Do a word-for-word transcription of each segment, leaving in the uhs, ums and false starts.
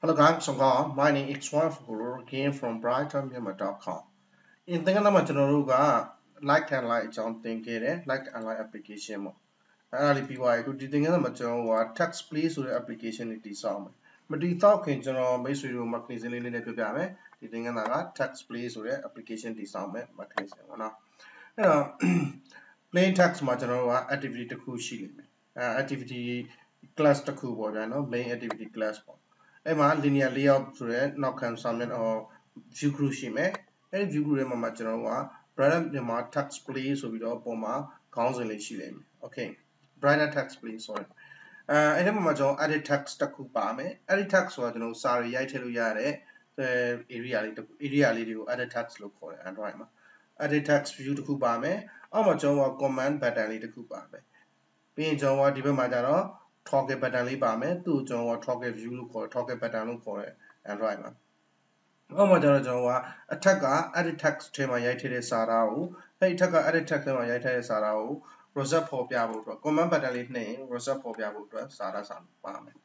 Hello guys, so my name is X one Guru again from brighton myanmar dot com. In the name of like and like John think like and like application. I P Y to the thing of text please with application it is on. But the talk in general basically mechanism in the Pigame, the thing of text please with application design mechanism. Plain text general activity to kushi activity class to kubo, main activity class. Emma linear layout to it, not can summon or view group shime, and view group ma general brother the text please with the poma constantly shilling. Okay, brighter text please, sorry. Uh, and then majo edit text to kupame, edit text was no sorry, I tell you yare, the area area edit text look for it and right. Edit text view to kupame, or majo command pattern to kupame. Being Java Diva Majaro. Target pattern li ba me tu jong wa target view lu ko target pattern lu ko Android ma o ma jaro jong wa attack ka edit text ထဲမှာရိုက်ထည့်တဲ့စာသားကိုအဲ့ဒီ attack က edit text ထဲမှာရိုက်ထည့်တဲ့စာသားကို result ဖော်ပြဖို့အတွက် command pattern လေးနှိပ်ရင် result ဖော်ပြဖို့အတွက်စာသားစာပါမယ်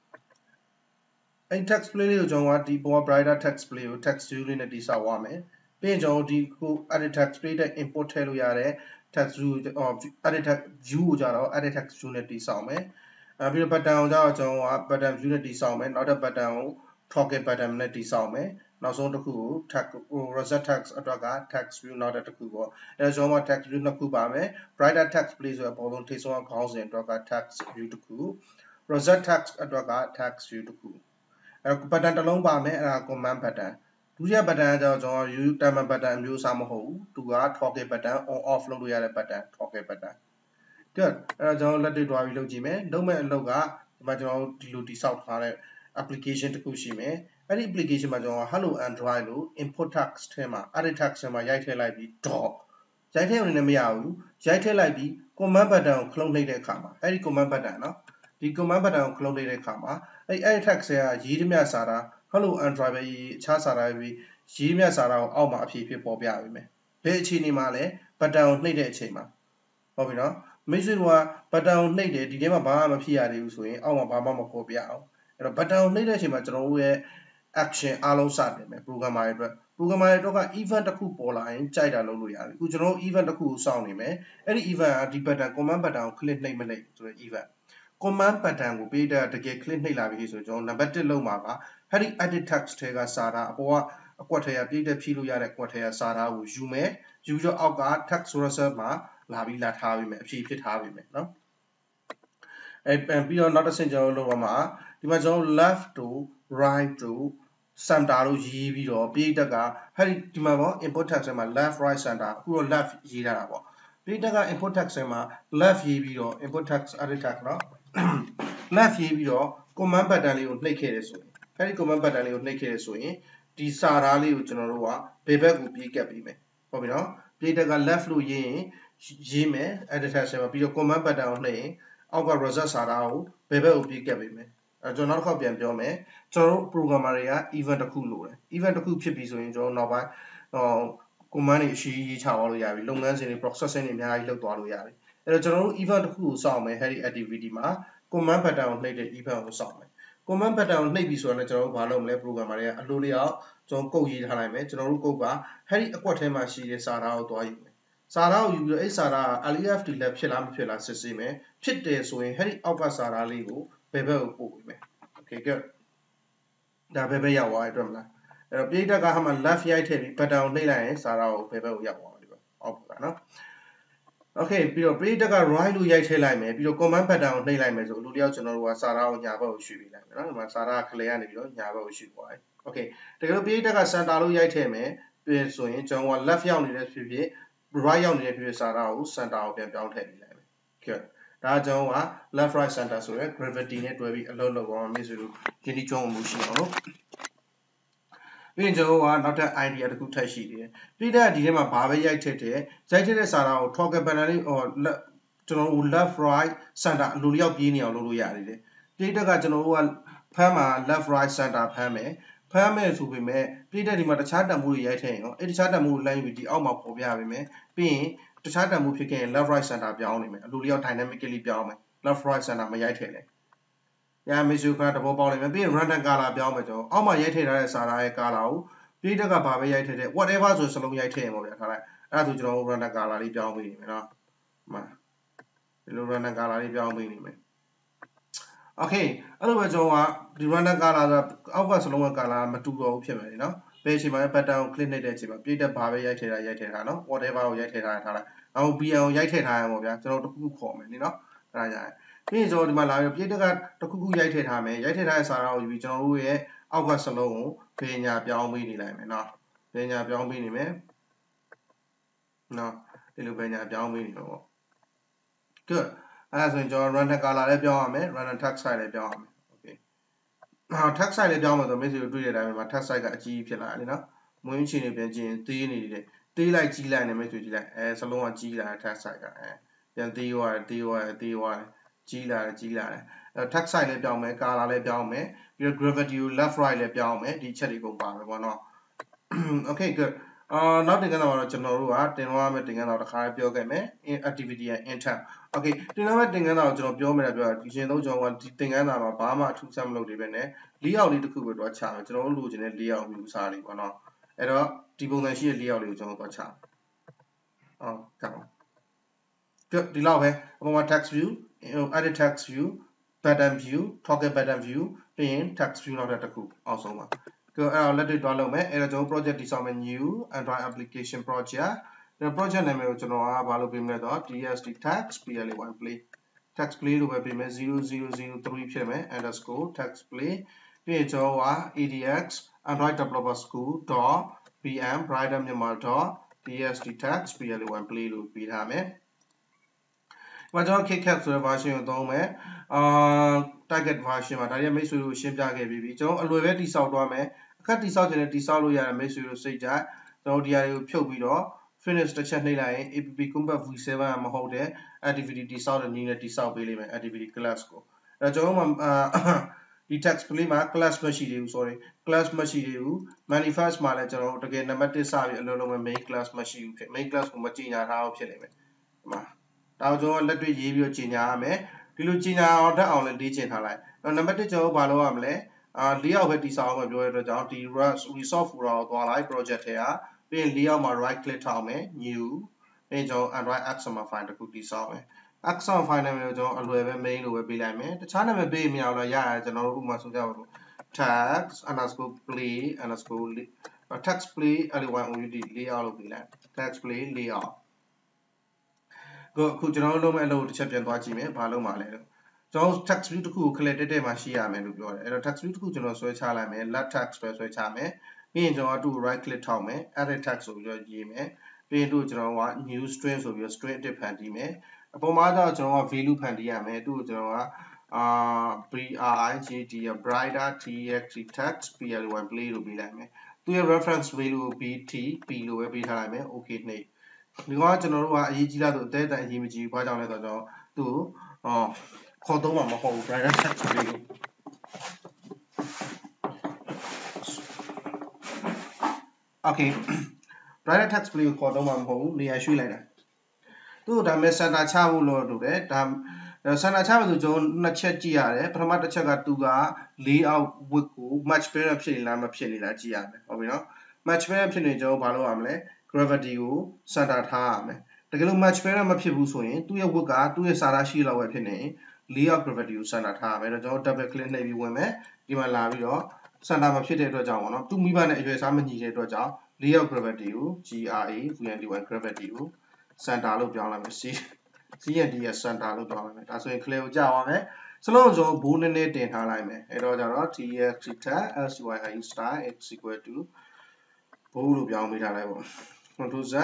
အဲ့ text play လေးကိုကျွန်တော်ကဒီပေါ် brighter text play ကို text view လေးနဲ့တိဆောက်ရမယ်ပြီးရင်ကျွန်တော်ဒီကို edit text play တဲ့ import ထည့်လို့ရတဲ့ text view edit text view ကိုကြတော့ edit text view နဲ့တိဆောက်မယ်အဲပြီးတော့ button ကိုကြောက်ကျွန်တော်က button view နဲ့တိဆောက်မယ်နောက်တဲ့ button ကို target button နဲ့တိဆောက်မယ်နောက်ဆုံးတစ်ခုကို text result text အတွက်က text view နောက်တဲ့တစ်ခုပေါ့အဲကျွန်တော်က text view နှစ်ခုပါမယ် brighter text play ဆိုတဲ့အပေါ်ဆုံးထိပ်ဆုံးခေါင်းစဉ်အတွက်က text view တစ်ခု result text အတွက်က text view တစ်ခုအဲ button တစ်လုံးပါမယ်အဲဒါ command button ဒုတိယ button ကကျွန်တော် view timer button အမျိုးအစားမဟုတ်ဘူးသူက target button on off လုပ်လို့ရတဲ့ button target button good အဲ့တော့ကျွန်တော်လက်တွေ့တွားပြီးလုပ်ကြည့်မယ်လုပ်မဲ့အလုပ်ကဒီမှာကျွန်တော်ဒီလိုတိဆောက်ထားတဲ့ application တစ်ခုရှိမယ်အဲ့ဒီ application မှာကျွန်တော် hello android လို့ input text ထဲမှာ edit text ထဲမှာရိုက်ထည့်လိုက်ပြီး dot ရိုက်ထည့်ရုံနဲ့မရဘူးရိုက်ထည့်လိုက်ပြီး command button ကိုခလုံးနှိပ်တဲ့အခါမှာအဲ့ဒီ command button เนาะဒီ command button ကိုခလုံးနှိပ်တဲ့အခါမှာအဲ့ edit text ကရေးသမျှစာသား hello android ပဲအခြားစာသားပဲရေးသမျှစာသားကိုအောက်မှာအဖြေဖြစ်ပေါ်ပြပေးမယ်ဘယ်အခြေအနေမှာလဲ button ကိုနှိပ်တဲ့အချိန်မှာဟုတ်ပြီเนาะမိတ်ဆွေတို့က button ကိုနှိပ်တယ်ဒီထဲမှာဘာမှမဖြစ်ရသေးဘူးဆိုရင်အောက်မှာဘာမှမပေါ်ပြအောင်အဲ့တော့ button ကိုနှိပ်တဲ့အချိန်မှာကျွန်တော်တို့ရဲ့ action အားလုံးစတင်မယ် programmer တွေအတွက် programmer တွေအတွက်က event တစ်ခုပေါ်လာရင်ကြိုက်တာလုပ်လို့ရတယ်အခုကျွန်တော်တို့ event တစ်ခုကိုစောင့်နေမယ်အဲ့ဒီ event ကဒီ button command button ကို click နှိပ်မနှိပ်ဆိုတဲ့ event command button ကိုပေးတဲ့တကယ် click နှိပ်လာပြီဆိုကျွန်တော် number တစ်လုံးမှာကအဲ့ဒီ edit text ထဲကစာသားအပေါ်ကအကွက်ထဲကပြည့်တဲ့ဖြည့်လို့ရတဲ့အကွက်ထဲကစာသားကိုယူမယ်ယူပြီးတော့အောက်က text result မှာလာပြီးလာထားပြီးမယ်အဖြေဖြစ်ထားပြီးမယ်เนาะအဲပြီးတော့နောက်တစ်ဆင့်ကျွန်တော်လုပ်ရမှာဒီမှာကျွန်တော် left to right to center လို့ရေးပြီးတော့ပြည့်တက်ကဟဲ့ဒီမှာပေါ့ input text ထဲမှာ left right center အခုတော့ left ရေးထားတာပေါ့ပြည့်တက်က input text ထဲမှာ left ရေးပြီးတော့ input text edit text เนาะ left ရေးပြီးတော့ command button လေးကိုနှိပ်ခဲ့တယ်ဆိုရင်အဲဒီ command button လေးကိုနှိပ်ခဲ့တယ်ဆိုရင်ဒီစာသားလေးကိုကျွန်တော်တို့ကဘယ်ဘက်ကိုပြေးကပ်ပြီးမယ်ဟုတ်ပြီเนาะပြည့်တက်က left လို့ရေးရင်ရေးမယ် edit text ထဲမှာပြီးတော့ command button ကိုနှိပ်ရင်အောက်က result စာသားကိုဘယ်ဘက်ကိုပြေးကပ်ပေးမယ်အဲကျွန်တော်နောက်တစ်ခေါက်ပြန်ပြောမယ်ကျွန်တော်တို့ programmer တွေက event တစ်ခုလိုတယ် event တစ်ခုဖြစ်ပြီဆိုရင်ကျွန်တော်နောက်ပိုင်းဟော command တွေအရှိကြီးချသွားလို့ရပြီလုပ်ငန်းစဉ်တွေ processing တွေအများကြီးလုပ်သွားလို့ရပြီအဲ့တော့ကျွန်တော်တို့ event တစ်ခုကိုစောင့်မယ်အဲ့ဒီ activity မှာ command button ကိုနှိပ်တဲ့ event ကိုစောင့်မယ် command button ကိုနှိပ်ပြီဆိုတော့ကျွန်တော်တို့ဘာလုပ်မလဲ programmer တွေကအလိုလျောက်ကျွန်တော်ကုတ်ရေးထားလိုက်မယ်ကျွန်တော်တို့ကုတ်ကအဲ့ဒီအကွက်ထဲမှာရှိတဲ့စာသားကိုတွားယူမယ်စာသားကိုယူပြီးတော့အဲ့စာသားက left left ဖြစ်လားမဖြစ်လားစစ်ဆေးမယ်ဖြစ်တယ်ဆိုရင်အဲ့ဒီအောက်ကစာသားလေးကိုဘယ်ဘက်ကိုပို့ပေးမယ် okay good ဒါဘယ်ဘက်ရောက်သွားရအတွက်မလားအဲ့တော့ပြိတ္တကဟာမှာ left ရိုက်ထည့်ပြီး button ကိုနှိပ်လိုက်ရင်စာသားကိုဘယ်ဘက်ကိုရောက်သွားမှာဒီဘက်အောက်ကနော် okay ပြီးတော့ပြိတ္တက right လို့ရိုက်ထည့်လိုက်မယ်ပြီးတော့ command button ကိုနှိပ်လိုက်မယ်ဆိုအလိုလျောက်ကျွန်တော်တို့ကစာသားကိုညာဘက်ကိုရွှေ့ပေးလိုက်မယ်နော်ဒီမှာစာသားက clear ကနေပြီးတော့ညာဘက်ကိုရွှေ့သွားတယ် okay တကယ်လို့ပြိတ္တက center လို့ရိုက်ထည့်မယ်ပြီးဆိုရင်ကျွန်တော်က left ရောက်နေတဲ့ဖြစ်ဖြစ် right ရောက်နေတဲ့ဖြစ်ဖြစ်စာသားကို center ကိုပြန်ပြောင်းထည့်ပေးလိုက်မယ် okay ဒါကြောင့်က left right center ဆိုရဲ gravity နဲ့တွဲပြီးအလုပ်လုပ်အောင်မျိုးဆိုလို့ယင်းဒီကြောင်းမှုရှိအောင်လို့ပြီးရင်ကျွန်တော်ကနောက်ထပ် idea တစ်ခုထပ်ရှိသေးတယ်ပြီးတဲ့ဒီထဲမှာဘာပဲရိုက်ထည့်တယ်ရိုက်ထည့်တဲ့စာသားကို target button လေးဟောကျွန်တော်တို့ left right center အလိုလျောက်ပြေးနေအောင်လုပ်လို့ရတယ်လေပြီးတဲ့ကကျွန်တော်တို့ကဖမ်းမှာ left right center ဖမ်းမယ်ဖမ်းမယ်ဆိုပေမဲ့ပြီးတဲ့ဒီမှာတခြားတန်ဖိုးတွေရိုက်ထည့်ရင်ရောအဲ့တခြားတန်ဖိုးကိုလိုက်ပြီးဒီအောက်မှာပေါ်ပြပေးမယ်ပြီးရင်တခြားတန်ဖိုးဖြစ်ခဲ့ရင် left right center ပြောင်းနေမယ်အလိုလျောက် dynamically ပြောင်းမယ် left right center မရိုက်ထည့်နဲ့ရမေစုကတဘောပေါင်းလိုက်မယ်ပြီးရင် random color ပြောင်းမယ်ကျွန်တော်အောက်မှာရိုက်ထည့်ထားတဲ့စာသားရဲ့ color ကိုပြည့်တက်ကဘာပဲရိုက်ထည့်တဲ့ whatever ဆိုစလုံးရိုက်ထည့်ရင်ပေါ့ဗျာထားလိုက်အဲ့ဒါဆိုကျွန်တော် random color လေးပြောင်းပေးနေမယ်နော်မှဒီလို random color လေးပြောင်းပေးနေမယ် okay အဲ့လိုပဲကျွန်တော်ကဒီ random color ဆိုအောက်ကစလုံးရဲ့ color မတူတော့ဘူးဖြစ်မယ်နော်ဘယ်အချိန်မှာ pattern ကို click နှိပ်တဲ့အချိန်မှာပြည့်တက်ဘာပဲရိုက်ထည့်တာရိုက်ထည့်တာနော် whatever ကိုရိုက်ထည့်ထားထားလိုက်အောင် B L ကိုရိုက်ထည့်ထားရမှာဗျာကျွန်တော်တခုခုခေါ်မယ်နိနော်အဲ့ဒါကြရင်ပြီးရင်ကျွန်တော်ဒီမှာလာပြီးပြည့်တက်ကတခုခုရိုက်ထည့်ထားမယ်ရိုက်ထည့်ထားတဲ့စာသားကိုယူပြီးကျွန်တော်တို့ရဲ့အောက်ကစလုံးကိုဖေညာပြောင်းပေးနေလိုက်မယ်နော်ဖေညာပြောင်းပေးနေမယ်နော်ဒီလိုဖေညာပြောင်းပေးနေတော့ good အဲ့ဒါဆိုရင်ကျွန်တော် random color လည်းပြောင်းရမယ် random text size လည်းပြောင်းရမယ် okay ဟော text size လည်းပြောင်းမယ်ဆိုမိတ်ဆွေတို့တွေ့တဲ့အတိုင်းမှာ text size ကအကြီးဖြစ်လာတယ်နော်မွေးချင်းတွေပြန်ကြည့်ရင်သေးနေတယ်သေးလိုက်ကြီးလိုက်နေမိတ်ဆွေကြည့်လိုက်အဲစလုံးကကြီးလာတဲ့ text size ကအဲပြန်သေးသွားတယ်သေးသွားတယ်သေးသွားတယ်ကြီးလာတယ်ကြီးလာတယ်အဲ text size လည်းပြောင်းမယ် color လည်းပြောင်းမယ်ပြီးတော့ gravity ကို left right လည်းပြောင်းမယ်ဒီချက်တွေကုန်ပါမယ်ပေါ့နော် okay good အာနောက်တင်ကန်းတော့ကျွန်တော်တို့ကတင်သွားမယ်တင်ကန်းတော့တစ်ခါပြောခဲ့မယ် activity and intent okay တင်သွားမယ်တင်ကန်းတော့ကျွန်တော်ပြောမယ်လားပြောဒီရှင်သုံးကျွန်တော်ကဒီတင်ကန်းတာမှာဘာမှအထူးဆန်းမလုပ်သေးပဲနဲ့ layout လေးတစ်ခုပဲတော့ချမယ်ကျွန်တော်တို့လိုချင်တဲ့ layout မျိုးစားလေးပေါ့နော်အဲ့တော့ဒီပုံစံရှိတဲ့ layout လေးကိုကျွန်တော်တော့ချမယ်အော်ကောင်းဒီလောက်ပဲအပေါ်မှာ text view edit text view button view toggle button view ပြီးရင် text view နောက်တစ်ခုအောက်ဆုံးပါကဲအဲ့တော့လက်တွေ့တွားလုပ်မယ်အဲ့တော့ကျွန်တော် project တည်ဆောက်မယ် new android application project ဒီ project နာမည်ကိုကျွန်တော်ကဘာလို့ပေးမလဲဆိုတော့ tst text play play text play လို့ပဲပေးမယ် zero zero zero three ဖြစ်မယ် underscore text play ပြီးရင်ကျွန်တော်က adx android developer school dot pm brighter myanmar dot tst text play play လို့ပေးထားမယ်မှာကျွန်တော် KitKat ဆိုတဲ့ version ကိုသုံးမယ်အာ target version မှာဒါရီမိတ်ဆွေတို့ရှင်းပြခဲ့ပြီးပြီကျွန်တော်အလွယ်ပဲတိဆောက်သွားမယ်အခက်တိဆောက်ခြင်းနဲ့တိဆောက်လို့ရတဲ့မိတ်ဆွေတို့စိတ်ကြကျွန်တော်ဒီဟာတွေကိုဖြုတ်ပြီးတော့ finish တစ်ချက်နှိပ်လိုက်ရင် app combat v seven မဟုတ်တဲ့ activity တိဆောက်တဲ့နည်းနဲ့တိဆောက်ပေးလိမ့်မယ် activity class ကိုအဲကျွန်တော်မှဒီ text play မှာ class မရှိသေးဘူး sorry class မရှိသေးဘူး manifest မှာလည်းကျွန်တော်တကယ်နံပါတ်oneစပြီးအလုံးလုံးပဲ main class မရှိဘူးဖြစ် main class ကိုမကြီးညာထားအောင်ဖြစ်နေမယ်ဒီမှာဒါကိုကျွန်တော်လက်တွေ့ရေးပြီးတော့ကြီးညာရမယ်ဒီလိုကြီးညာအောင်တက်အောင်လည်းလေ့ကျင့်ထားလိုက်အဲ့နံပါတ်oneကျွန်တော်ဘာလုပ်ရမလဲအာ layout ပဲတိဆောက်အောင်ပြောရတဲ့အတွက်ကြောင့်ဒီ resource folder ကိုသွားလိုက် project ထဲကပြီးရင် layout မှာ right click ထောက်မယ် new ပြီးရင်ကျွန်တော် android app summer file တခုတိဆောက်မယ် app summer file နာမည်ကိုကျွန်တော်အလွယ်ပဲ main လို့ပဲပေးလိုက်မယ်တခြားနာမည်ပေးမရအောင်လည်းရရကျွန်တော်တို့ဥပမာဆိုကြပါစို့ text underscore play underscore text play element oud layout လို့ပေးလိုက် text play layoutအခုကျွန်တော်တို့လုပ်မဲ့အလုပ်တစ်ချက်ပြန်သွားကြည့်မယ်ဘာလုပ်မှာလဲလို့ကျွန်တော် text view တစ်ခုကို click တက်တက်မှာရှိရမယ်လို့ပြောတယ်အဲ့တော့ text view တစ်ခုကျွန်တော်ဆွဲချလိုက်မယ် left text ပဲဆွဲချမယ်ပြီးရင်ကျွန်တော်တို့ right click ထောက်မယ် edit text ဆိုပြီးတော့ရေးမယ်ပြီးရင်တို့ကျွန်တော်က new string ဆိုပြီးတော့ string တစ်ဖန်တီးမယ်အပေါ်မှာတော့ကျွန်တော်က value ဖန်တီးရမယ်တို့ကျွန်တော်ကအာ brigd brighter txt text play play လို့ပေးလိုက်မယ်သူရဲ့ reference value ကို bt p လို့ပဲပေးထားလိုက်မယ် okay နှိပ်ဒီကကျွန်တော်တို့ကအရေးကြီးလားဆိုအသေးအတန်အရေးမကြီးဘူးဘာကြောင့်လဲဆိုတော့သူ့အော်ခေါ်သုံးမှာမဟုတ်ဘူး brighter text လေးကို okay brighter text လေးကိုခေါ်သုံးမှာမဟုတ်ဘူးနေရာရွှေ့လိုက်တာသူ့ဒါမဲ့ center ချဖို့လို့လုပ်တယ်ဒါ center ချဖို့ဆိုကျွန်တော်နှစ်ချက်ကြည့်ရတယ်ပထမတစ်ချက်ကသူက layout width ကို match pair ဖြစ်နေလားမဖြစ်နေလားကြည့်ရမယ်ဟုတ်ပြီနော် match pair ဖြစ်နေကျွန်တော်ဘာလုပ်ရမလဲgravity ကို center ထားရမယ်တကယ်လို့ match pair မဖြစ်ဘူးဆိုရင်သူ့ရဲ့ width ကသူ့ရဲ့ center ရှိလောက်ပဲဖြစ်နေ layout gravity ကို center ထားရမယ်တော့ကျွန်တော် double click နှိပ်ပြီးဝင်မယ်ဒီမှာလာပြီးတော့ center မဖြစ်တဲ့အတွက်ကြောင့်ပေါ့နော်သူ့မိဘနဲ့အရွယ်စားမညီတဲ့အတွက်ကြောင့် layout gravity ကို gravity gravity ကို center လို့ပြောင်းလိုက်မယ် c c and d ရဲ့ center လို့ပြောင်းလိုက်မယ်ဒါဆိုရင် clear ကိုကြာသွားမယ်စလုံးစုံဘိုးနည်းနည်းတင်ထားလိုက်မယ်အဲ့တော့ကျတော့ txt tag syi style x equal to ဘိုးလို့ပြောင်းပေးထားလိုက်ပေါ့ control z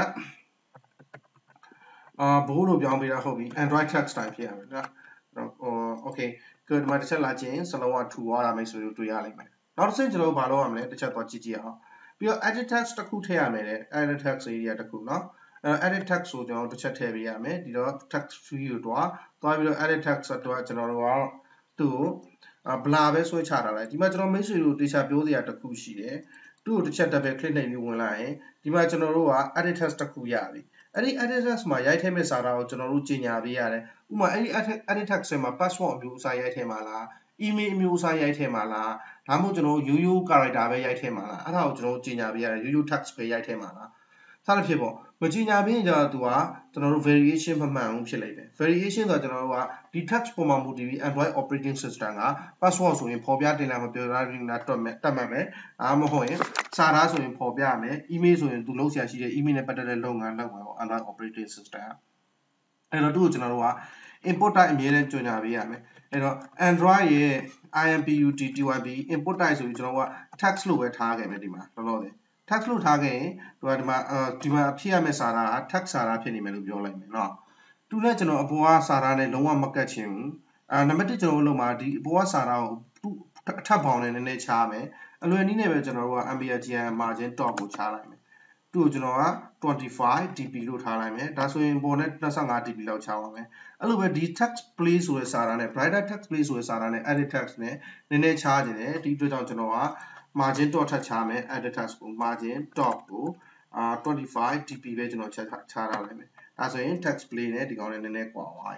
အာဘိုးလို့ပြောင်းပေးတာဟုတ်ပြီ android text style ဖြစ်ရမယ်နော်ဟို okay good ဒီမှာတစ်ချက်လာချင်းစလုံးကထူသွားတာမိတ်ဆွေတို့တွေ့ရလိမ့်မယ်နောက်တစ်ဆင့်ကျွန်တော်ဘာလုပ်ရမလဲတစ်ချက်သွားကြည့်ကြည့်အောင်ပြီးတော့ edit text တစ်ခုထည့်ရမယ်လေ edit text area တစ်ခုနော်အဲ edit text ဆိုကျွန်တော်တစ်ချက်ထည့်ပေးရမယ်ဒီတော့ text view ကိုတွားသွားပြီးတော့ edit text တော့ကျွန်တော်တို့ကသူ့ကို blur ပဲဆွဲချတာလိုက်ဒီမှာကျွန်တော်မိတ်ဆွေတို့တေချာပြောစရာတစ်ခုရှိတယ်သူ့ကိုတစ်ချက် double click နှိပ်ပြီးဝင်လာရင်ဒီမှာကျွန်တော်တို့က edit text တစ်ခုရပြီအဲ့ဒီ edit text မှာရိုက်ထည့်မဲ့စာသားကိုကျွန်တော်တို့ကြီးညာပေးရတယ်ဥပမာအဲ့ဒီ edit text မှာ password အမျိုးအစားရိုက်ထည့်မှာလား email အမျိုးအစားရိုက်ထည့်မှာလားဒါမှမဟုတ်ကျွန်တော်ရိုးရိုး character ပဲရိုက်ထည့်မှာလားအဲ့ဒါကိုကျွန်တော်ကြီးညာပေးရတယ်ရိုးရိုး text ပဲရိုက်ထည့်မှာလားစသဖြင့်ပေါ့မကြီးညာပေးရင်ကျတော့သူကကျွန်တော်တို့ variation မမှန်ဘူးဖြစ်လိမ့်မယ် variation ဆိုတော့ကျွန်တော်တို့ကဒီ text ပုံမှန်မူတည်ပြီး Android operating system က password ဆိုရင်ပေါ်ပြတင်လာမပြောရရင်တတ်မဲ့တတ်မှတ်မယ်အားမဟုတ်ရင်စာသားဆိုရင်ပေါ်ပြမယ် email ဆိုရင်သူလုပ်ဆရာရှိတဲ့ email နဲ့ပတ်သက်တဲ့လုပ်ငန်းလုပ်မှာပေါ့ Android operating system အဲ့တော့သူ့ကိုကျွန်တော်တို့က input type အမြဲတမ်းကြွညာပေးရမယ်အဲ့တော့ Android ရဲ့ I M P U T T Y B input type ဆိုပြီးကျွန်တော်က text လို့ပဲထားခဲ့မယ်ဒီမှာလောလောဆယ် text လို့ထားခဲ့ရင်သူကဒီမှာဒီမှာဖြည့်ရမယ့်စာသားက text စာသားဖြစ်နေမယ်လို့ပြောလိုက်မယ်เนาะသူနဲ့ကျွန်တော်အပေါ်ကစာသားနဲ့လုံးဝမကတ်ချင်ဘူးအာနံပါတ်တစ်ကျွန်တော်တို့လုံးမှာဒီအပေါ်ကစာသားကိုသူ့အထပ်ပေါင်းနဲ့နည်းနည်းချားမယ်အလွယ်နည်းနဲ့ပဲကျွန်တော်တို့က M B R G M margin top ကိုချားလိုက်မယ်သူ့ကိုကျွန်တော်က twenty-five D P လို့ထားလိုက်မယ်ဒါဆိုရင်ပေါ်နဲ့twenty-five D P လောက်ချားပါမယ်အဲ့လိုပဲဒီ text play ဆိုတဲ့စာသားနဲ့ brighter text play ဆိုတဲ့စာသားနဲ့ edit text နဲ့နည်းနည်းချားခြင်းတယ်ဒီအတွက်ကြောင့်ကျွန်တော်က margin dot ထပ်ချားမယ် edit text ကို margin dot ကိုအာ twenty-five D P ပဲကျွန်တော်ချားချားထားလိုက်မယ်ဒါဆိုရင် text play နဲ့ဒီကောင်နဲ့နည်းနည်းကွာသွားပြီ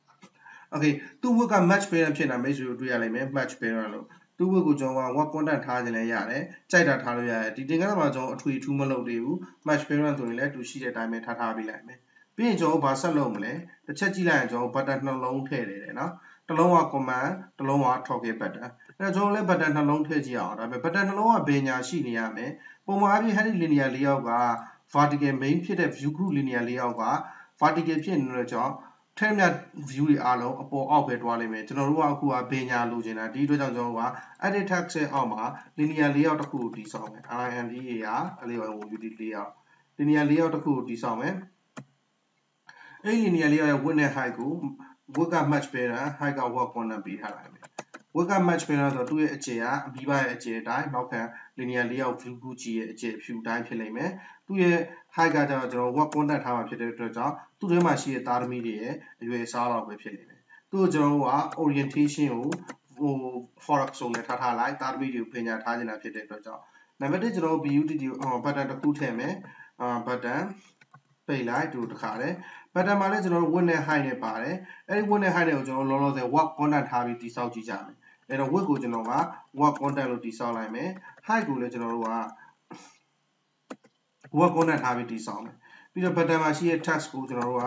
okay သူ့ဝက်က match parent ဖြစ်နေတာမိတ်ဆွေတို့တွေ့ရလိမ့်မယ် match parent လို့သူ့ဝက်ကိုကျွန်တော်က web content ထားခြင်းလည်းရတယ်ကြိုက်တာထားလို့ရတယ်ဒီတင်ကန်းမှာကျွန်တော်အထွေထူးမလုပ်သေးဘူး match parent ဆိုရင်လည်းသူရှိတဲ့အတိုင်းပဲထားထားပေးလိုက်မယ်ပြီးရင်ကျွန်တော်ဘာဆက်လုပ်မလဲတစ်ချက်ကြည့်လိုက်ရင်ကျွန်တော် button နှလုံးထည့်နေတယ်နော်တစ်လုံးက command တစ်လုံးက toggle button အဲ့တော့ကျွန်တော်လည်း button နှလုံးထည့်ကြည့်အောင်ဒါပေမဲ့ button နှလုံးကဘယ်ညာရှိနေရမယ်ပုံမှန်အပြင် heading linear layout က vertical main ဖြစ်တဲ့ view group linear layout က vertical ဖြစ်နေတဲ့ကြောင့်ထဲမြ view တွေအားလုံးအပေါ်အောက်ပဲတွားလိမ့်မယ်ကျွန်တော်တို့ကအခုကဘေညာလိုချင်တာဒီအတွက်ကြောင့်ကျွန်တော်တို့က edit text ရဲ့အောက်မှာ linear layout တစ်ခုကိုတည်ဆောက်မယ် I N D A ကအဲ့လိုပဲ U D layout linear layout တစ်ခုကိုတည်ဆောက်မယ်အဲ့ linear layout ရဲ့ width နဲ့ height ကို width က match parent height က web content ပေးထားလိုက်မယ် width က match parent ဆိုတော့သူ့ရဲ့အကျယ်ကအပြီးပါရဲ့အကျယ်အတိုင်းနောက်ခံ linear layout view group ကြီးရဲ့အကျယ်ဖြူတိုင်းဖြစ်လိမ့်မယ်သူ့ရဲ့ height ကကျတော့ကျွန်တော် web content ထားမှာဖြစ်တဲ့အတွက်ကြောင့်သူ့ထဲမှာရှိတဲ့သားသမီးတွေရဲ့အရွယ်အစားလောက်ပဲဖြစ်နေတယ်သူ့ကိုကျွန်တော်တို့က orientation ကိုဟို forex ဆိုနဲ့ထားထားလိုက်သားသမီးတွေကိုပညာထားနေတာဖြစ်တဲ့အတွက်ကြောင့်နံပါတ်oneကျွန်တော်တို့ B U T T button တစ်ခုထည့်မယ်အာ button ပိတ်လိုက်တူတစ်ခါတယ် button မှာလည်းကျွန်တော်တို့ width နဲ့ height နဲ့ပါတယ်အဲ့ဒီ width နဲ့ height တွေကိုကျွန်တော်လောလောဆယ် web content ထားပြီးတိစောက်ကြည့်ကြမယ်အဲ့တော့ width ကိုကျွန်တော်က web content လို့တိစောက်လိုက်မယ် height ကိုလည်းကျွန်တော်တို့က web content ထားပြီးတိစောက်မယ်ပြီးတော့ button မှာရှိတဲ့ text ကိုကျွန်တော်တို့က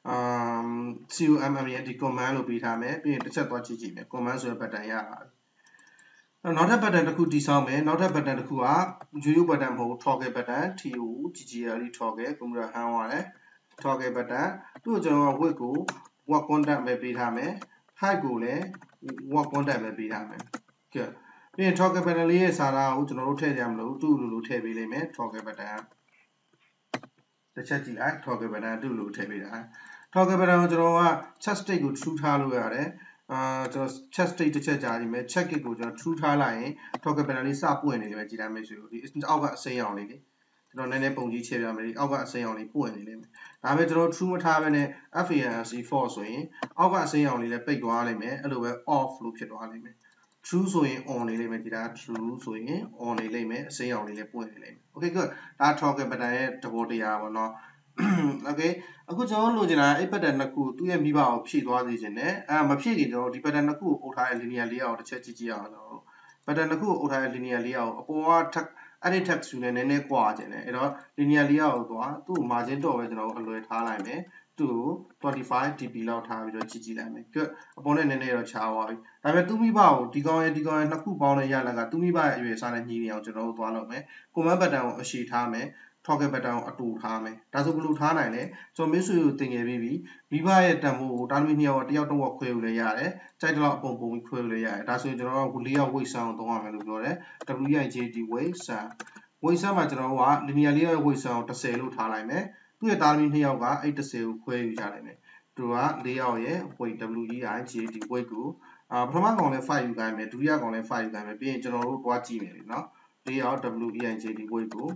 um command ရဲ့ဒီ command လို့ပေးထားမယ်ပြီးရင်တစ်ချက်သွားကြည့်ကြည့်မယ် command ဆိုတဲ့ button ရပါပြီနောက်ထပ် button တစ်ခုတိစောက်မယ်နောက်ထပ် button တစ်ခုကရိုးရိုး button မဟုတ် toggle button T O G G L E toggle ကွန်ပျူတာဟန်းသွားတယ် toggle button သူ့ကိုကျွန်တော်က width ကို web content ပဲပေးထားမယ် height ကိုလည်း web content ပဲပေးထားမယ်ကဲပြီးရင် toggle button လေးရဲ့စာသားကိုကျွန်တော်တို့ထည့်ကြမလို့သူ့လိုလိုထည့်ပေးလိမ့်မယ် toggle button တစ်ချက်ကြည့်လိုက် toggle button သူ့လိုထည့်ပေးတာ toggle button ကိုကျွန်တော်က chat state ကို true ထားလို့ရတယ်အာကျွန်တော် chat state တစ်ချက်ကြာကြည့်မယ် check it ကိုကျွန်တော် true ထားလိုက်ရင် toggle button လေးစပွင့်နေတယ်ပဲကြည့်လိုက်မယ်ဆိုလို့ဒီအောက်ကအစိမ်းအောင်လေးလေကျွန်တော်နည်းနည်းပုံကြီးချဲ့ပြမယ်ဒီအောက်ကအစိမ်းအောင်လေးပွင့်နေလိမ့်မယ်ဒါပေမဲ့ကျွန်တော် true မထားဘဲနဲ့ F A N C false ဆိုရင်အောက်ကအစိမ်းအောင်လေးလည်းပိတ်သွားလိမ့်မယ်အဲ့လိုပဲ off လို့ဖြစ်သွားလိမ့်မယ် true ဆိုရင် on နေလိမ့်မယ်ဒီဒါ true ဆိုရင် on နေလိမ့်မယ်အစိမ်းအောင်လေးလည်းပွင့်နေလိမ့်မယ် okay good ဒါ toggle button ရဲ့သဘောတရားပေါ့နော်okay အခုကျွန်တော်လိုချင်တာအဲ့ pattern နှစ်ခုသူ့ရဲ့မိဘကိုဖြည့်သွားစေချင်တယ်အဲမဖြည့်ခင်ကျွန်တော်ဒီ pattern နှစ်ခုကိုအုပ်ထားတဲ့ linear layout ကိုတစ်ချက်ကြည့်ကြည့်အောင်ကျွန်တော်တို့ pattern နှစ်ခုကိုအုပ်ထားတဲ့ linear layout ကိုအပေါ်က edit text နဲ့နည်းနည်းကွာခြင်းတယ်အဲ့တော့ linear layout ကိုသွားသူ့ margin တော့ပဲကျွန်တော်တို့အလွယ်ထားလိုက်မယ်သူ့ကို twenty-five D P လောက်ထားပြီးတော့ကြည့်ကြည့်လိုက်မယ်ကဲအပေါ်နဲ့နည်းနည်းတော့ခြားသွားပြီဒါပေမဲ့သူ့မိဘကိုဒီကောင်ရဲ့ဒီကောင်ရဲ့နှစ်ခုပေါင်းတဲ့ရလကသူ့မိဘရဲ့အရွယ်အစားနဲ့ညီနေအောင်ကျွန်တော်တို့သွားလုပ်မယ် command button ကိုအရှိထားမယ်toggle button ကိုအတူထားမယ်ဒါဆိုဘယ်လိုထားနိုင်လဲကျွန်တော်မိတ်ဆွေကိုသင်ခဲ့ပြီးပြီမိဘရဲ့တန်ဖိုးကိုတာသမီနှစ်ယောက်တယောက်တော့ခွဲယူလဲရတယ်ကြိုက်တဲ့လောက်အပုံပုံခွဲယူလဲရတယ်ဒါဆိုရင်ကျွန်တော်တို့လေးယောက် weight sum ကိုသုံးရမယ်လို့ပြောတယ် W I J T weight sum weight sum မှာကျွန်တော်တို့က linear လေးယောက် weight sum ကိုtenလို့ထားလိုက်မယ်သူ့ရဲ့တာသမီနှစ်ယောက်ကအဲ့tenကိုခွဲယူကြလိုက်မယ်သူကလေးယောက်ရဲ့ weight W E I J T weight ကိုအာပထမကောင်လဲ five ယူခိုင်းမယ်ဒုတိယကောင်လဲ five ယူခိုင်းမယ်ပြီးရင်ကျွန်တော်တို့တွားကြည့်မယ်လေနော်လေးယောက် W E I J T weight ကို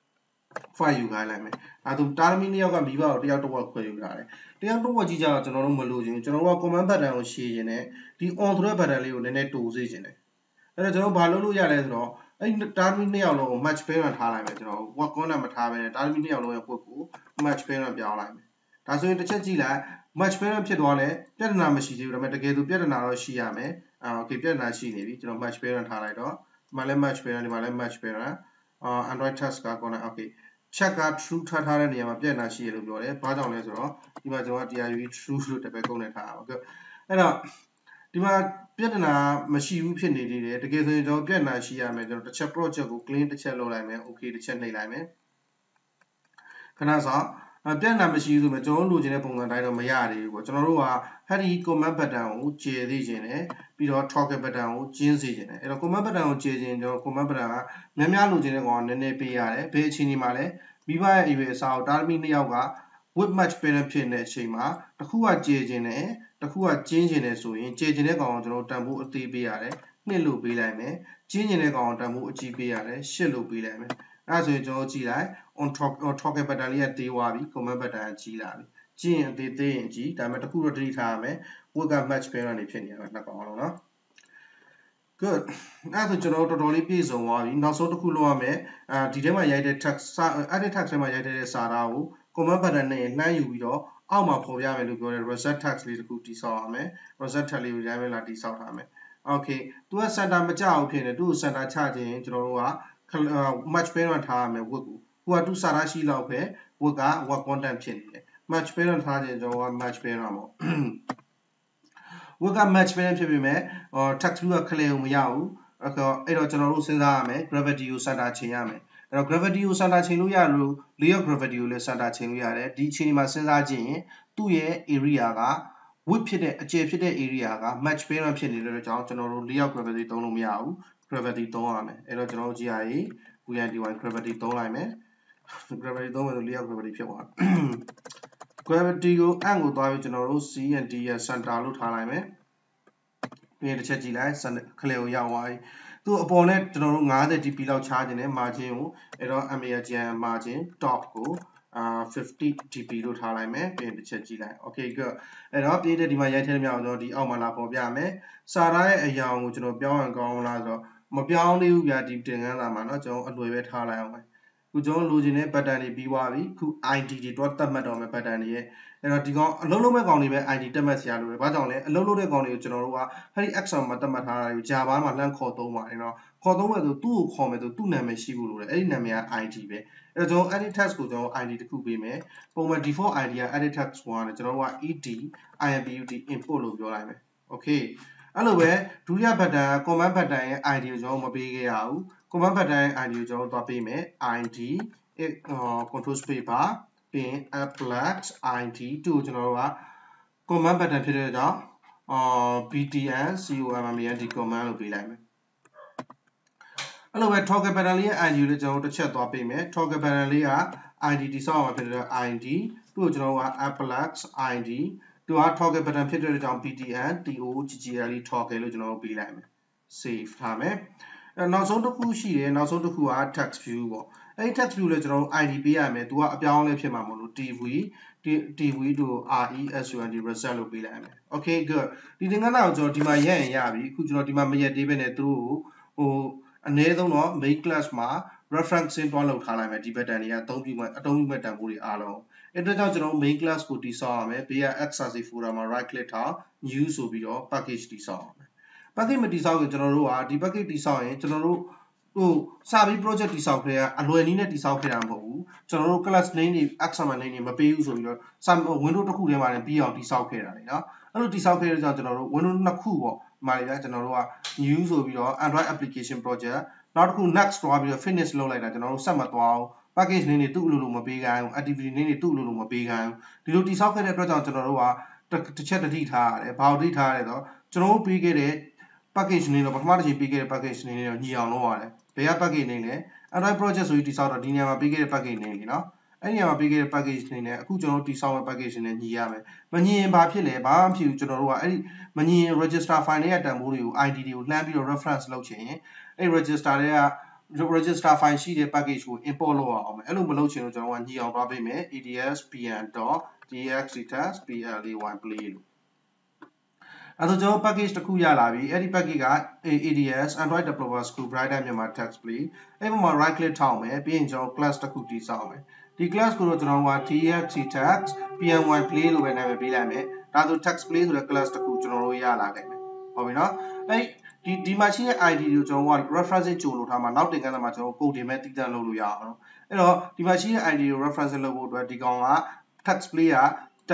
five ယူခိုင်းလိုက်မယ်အဲသူတာသမီနှစ်ယောက်ကမိဘကိုတယောက်တော့ခွဲယူလာတယ်တယောက်တော့ကြီးကြတော့ကျွန်တော်တို့မလို့ချင်းကျွန်တော်တို့က command button ကိုရှည်ရင်လည်းဒီ on ဆိုတဲ့ button လေးကိုနည်းနည်းတိုးစေချင်တယ်အဲ့တော့ကျွန်တော်ဘာလုပ်လို့ရလဲဆိုတော့အဲ့တာသမီနှစ်ယောက်လုံးကို match parent ထားလိုက်မယ်ကျွန်တော် web content မထားဘဲနဲ့တာသမီနှစ်ယောက်လုံးရဲ့ web ကို match parent ပြောင်းလိုက်မယ်ဒါဆိုရင်တစ်ချက်ကြည့်လိုက် match parent ဖြစ်သွားလဲပြဿနာမရှိသေးဘူးဒါပေမဲ့တကယ်သူပြဿနာတော့ရှိရမယ် okay ပြဿနာရှိနေပြီကျွန်တော် match parent ထားလိုက်တော့ဒီမှာလည်း match parent ဒီမှာလည်း match parent အာ Android task ကကောင်းတယ် okay check က true ထားထားတဲ့နေရာမှာပြဿနာရှိရလို့ပြောတယ်ဘာကြောင့်လဲဆိုတော့ဒီမှာကျွန်တော် T R U true လို့တပည့်ကုန်းနဲ့ထားအောင် okay အဲ့တော့ဒီမှာပြဿနာမရှိဘူးဖြစ်နေသေးတယ်တကယ်ဆိုရင်ကျွန်တော်ပြဿနာရှိရမယ်ကျွန်တော်တစ်ချက် project ကို clean တစ်ချက်လုပ်လိုက်မယ် okay တစ်ချက်နှိပ်လိုက်မယ်ခဏစောပြဿနာမရှိဘူးဆိုမှကျွန်တော်လိုချင်တဲ့ပုံစံတိုင်းတော့မရသေးဘူးပေါ့ကျွန်တော်တို့ကအဲ့ဒီ command button ကိုကျယ်သေးခြင်းနဲ့ပြီးတော့ toggle button ကိုကျင်းစေခြင်းနဲ့အဲ့တော့ command button ကိုကျယ်ခြင်းကျွန်တော် command button ကများများလိုချင်တဲ့ကောင်ကနည်းနည်းပေးရတယ်ဘယ်အချိန်ဒီမှာလဲမိဘရဲ့အရွယ်အစားကိုတာသမီနှစ်ယောက်က with match parent ဖြစ်နေတဲ့အချိန်မှာတစ်ခုကကျယ်ခြင်းနဲ့တစ်ခုကကျင်းခြင်းနဲ့ဆိုရင်ကျယ်ခြင်းတဲ့ကောင်ကိုကျွန်တော်တန်ဖိုးအသေးပေးရတယ်နှစ်လို့ပေးလိုက်မယ်ကျင်းခြင်းတဲ့ကောင်ကိုတန်ဖိုးအကြီးပေးရတယ်ရှစ်လို့ပေးလိုက်မယ်အဲ့ဆိုရင်ကျွန်တော်ကြည့်လိုက် on top on toggle button လေးကတေးသွားပြီ command button ကကြီးလာပြီကျင်းရင်တေးသေးရင်ကြီးဒါပေမဲ့တစ်ခုတော့ delete ထားရမယ် with က match parent နေဖြစ်နေရနှစ်ကောင်အောင်နော် good အဲ့ဆိုကျွန်တော်တော်တော်လေးပြည့်စုံသွားပြီနောက်ဆုံးတစ်ခုလုပ်ရမယ်အဲဒီထဲမှာရိုက်တဲ့ text edit text ထဲမှာရိုက်တဲ့စာသားကို command button နဲ့နှမ်းယူပြီးတော့အောက်မှာဖော်ပြမယ်လို့ပြောတဲ့ reset text လေးတစ်ခုတိဆောက်ရမယ် reset text လေးကိုရိုက်မယ်လားတိဆောက်ထားမယ် okay သူက center မကျအောင်ဖြစ်နေသူ့ကို center ချခြင်းကျွန်တော်တို့ကmatch parent ထားရမယ် word ကိုကိုကသူစာသားရှိလောက်ပဲ word က word content ဖြစ်နေတယ် match parent ထားခြင်းကျွန်တော်က match parent ပေါ့ word က match parent ဖြစ်ပေမဲ့ text view က clear ကိုမရဘူးအဲ့တော့အဲ့တော့ကျွန်တော်တို့စဉ်းစားရမယ် gravity ကို center ချိန်ရမယ်အဲ့တော့ gravity ကို center ချိန်လို့ရလို့ layer gravity ကိုလည်း center ချိန်လို့ရတယ်ဒီအချိန်မှာစဉ်းစားကြည့်ရင်သူ့ရဲ့ area က width ဖြစ်တဲ့အကျယ်ဖြစ်တဲ့ area က match parent ဖြစ်နေတဲ့အတွက်ကြောင့်ကျွန်တော်တို့ layer gravity သုံးလို့မရဘူး gravity သုံးရမယ်အဲ့တော့ကျွန်တော်တို့ကြည့်ရရင် V N D Y gravity သုံးလိုက်မယ် gravity သုံးမယ်ဆို layer gravity ဖြစ်သွားတယ် gravity ကိုအန့်ကိုသွားပြီးကျွန်တော်တို့ C and D ရဲ့ center လို့ထားလိုက်မယ်ပြီးရင်တစ်ချက်ကြည့်လိုက် clear ကိုရောက်သွားပြီသူအပေါ်နဲ့ကျွန်တော်တို့ninety D P လောက်ချားခြင်းနဲ့ margin ကိုအဲ့တော့ M A G M margin top ကိုအာ fifty D P လို့ထားလိုက်မယ်ပြီးရင်တစ်ချက်ကြည့်လိုက် okay good အဲ့တော့ပြီးတဲ့ဒီမှာရိုက်ထည့်မြောက်တော့ဒီအောက်မှာလာပေါ်ပြမယ်စာသားရဲ့အရာကိုကျွန်တော်ပြောင်းရင်ကောင်းလားဆိုတော့မပြောင်းသေးဘူးဗျာဒီတင်ခန်းစာမှာเนาะကျွန်တော်အလွယ်ပဲထားလိုက်အောင်ပဲခုကျွန်တော်လိုချင်တဲ့ pattern တွေပြီးသွားပြီခု I D တွေတော့တတ်မှတ်တော့မယ် pattern တွေရဲ့အဲ့တော့ဒီကောင်အလုံးလုံးမဲ့ကောင်တွေပဲ I D တက်မှတ်စရာလိုတယ်ဘာကြောင့်လဲအလုံးလုံးတဲ့ကောင်တွေကိုကျွန်တော်တို့ကအဲ့ဒီ Excel မှာတက်မှတ်ထားတာကို Java မှာလှမ်းခေါ်သုံးပါတယ်เนาะခေါ်သုံးမယ်ဆိုသူ့ကိုခေါ်မယ်ဆိုသူ့နာမည်ရှိဖို့လိုတယ်အဲ့ဒီနာမည်က I D ပဲအဲ့တော့ကျွန်တော် edit text ကိုကျွန်တော် I D တစ်ခုပေးမယ်ပုံမှန် default I D က edit text ကိုရတယ်ကျွန်တော်တို့က ed input input လို့ပြောလိုက်မယ် okay အဲ့လိုပဲဒုတိယ button command button ရဲ့ I D ကိုကျွန်တော်မပေးခဲ့ရဘူး command button ရဲ့ I D ကိုကျွန်တော်သွားပေးမယ် I D control space bar ပြီးရင် applet I D တူကျွန်တော်တို့က command button ဖြစ်တဲ့ကြောင့်အာ btn command ဒီ command လို့ပေးလိုက်မယ်အဲ့လိုပဲ toggle button လေးရဲ့ I D ကိုလည်းကျွန်တော်တို့တစ်ချက်သွားပေးမယ် toggle button လေးက I D တိစောက်မှာဖြစ်တဲ့ I D သူ့ကိုကျွန်တော်တို့က applet I D သူက toggle button ဖြစ်တဲ့ကြောင့် btn toggle toggle လို့ကျွန်တော်တို့ပေးလိုက်မယ် save ထားမယ်အဲ့နောက်ဆုံးတစ်ခုရှိတယ်နောက်ဆုံးတစ်ခုက text view ပေါ့အဲ့ဒီ text view လည်းကျွန်တော်တို့ I D ပေးရမယ်သူကအပြောင်းလဲဖြစ်မှာမဟုတ်လို့ tv tv တို့ resund result လို့ပေးလိုက်မယ် okay good ဒီသင်ခန်းစာကိုကျွန်တော်ဒီမှာရက်ရင်ရပြီအခုကျွန်တော်ဒီမှာမရက်သေးပဲနဲ့သူတို့ဟိုအနည်းဆုံးတော့ main class မှာ referencing တွားလောက်ထားလိုက်မယ်ဒီ button တွေကအသုံးပြုမဲ့အသုံးပြုမဲ့တန်ဖိုးတွေအားလုံးအဲ့ဒါကြောင့်ကျွန်တော် main class ကိုတိစောက်ရမယ်ဘေးက exercise folder မှာ right click ထား new ဆိုပြီးတော့ package တိစောက်ရမယ် package မတိစောက်ရင်ကျွန်တော်တို့ကဒီ package တိစောက်ရင်ကျွန်တော်တို့ဟိုစာပြီး project တိစောက်ခဲ့ရအလွယ်နည်းနဲ့တိစောက်ခဲ့တာမဟုတ်ဘူးကျွန်တော်တို့ class name တွေ example name တွေမပေးဘူးဆိုပြီးတော့စာ window တစ်ခုထဲမှာလည်းပြီးအောင်တိစောက်ခဲ့တာလေနော်အဲ့လိုတိစောက်ခဲ့တဲ့ကြောင့်ကျွန်တော်တို့ window နှစ်ခုပေါ့ဒီမှာလေဗျာကျွန်တော်တို့က new ဆိုပြီးတော့ android application project နောက်တစ်ခု next တွားပြီးတော့ finish လုပ်လိုက်တာကျွန်တော်တို့ဆက်မသွားအောင် package name တွေသူ့အလိုလိုမပေးခိုင်းဘူး activity name တွေသူ့အလိုလိုမပေးခိုင်းဘူးဒီလိုတိစောက်ခဲ့တဲ့အတွက်ကြောင့်ကျွန်တော်တို့ကတစ်ချက်တတိထားရတယ်ဘာလို့တိထားရလဲဆိုတော့ကျွန်တော်တို့ပေးခဲ့တဲ့ package name တော့ပထမတစ်ချိန်ပေးခဲ့တဲ့ package name တွေတော့ညီအောင်လုပ်ရတယ်ဘယ်က package name လဲ Android project ဆိုပြီးတိစောက်တော့ဒီနေရာမှာပေးခဲ့တဲ့ package name လीနော်အဲ့ဒီနေရာမှာပေးခဲ့တဲ့ package name နဲ့အခုကျွန်တော်တို့တိစောက်မဲ့ package name နဲ့ညီရမယ်မညီရင်ဘာဖြစ်လဲဘာမှမဖြစ်ဘူးကျွန်တော်တို့ကအဲ့ဒီမညီရင် register file ရဲ့တန်ဖိုးတွေကို I D တွေကိုလှမ်းပြီးတော့ reference လုပ်ချင်ရင်အဲ့ register တွေက register file ရှိတဲ့ package ကို import လုပ်အောင်မယ်အဲ့လိုမလုပ်ချင်လို့ကျွန်တော်ကညီအောင်သွားပေးမယ် edspn.txt play လို့အဲ့တော့ကျွန်တော် package တစ်ခုရလာပြီအဲ့ဒီ package က A D S Android Developer School Brighter Myanmar Text Play အဲ့မှာ right click ထောက်မယ်ပြီးရင်ကျွန်တော် class တစ်ခုတည်ဆောက်မယ်ဒီ class ကိုတော့ကျွန်တော်က txt text pny play လို့ပဲနာမည်ပေးလိုက်မယ်ဒါဆို text play ဆိုတဲ့ class တစ်ခုကျွန်တော်တို့ရလာခဲ့မယ်ဟုတ်ပြီနော်အဲ့ဒီဒီမှာရှိတဲ့ I D ကိုကျွန်တော်က reference ကြိုလို့ထားမှာနောက်တင်ကန်းမှာကျွန်တော် code တွေမဲ့တည်တံ့လုပ်လို့ရအောင်နော်အဲ့တော့ဒီမှာရှိတဲ့ I D ကို reference လုပ်ဖို့အတွက်ဒီကောင်က text play က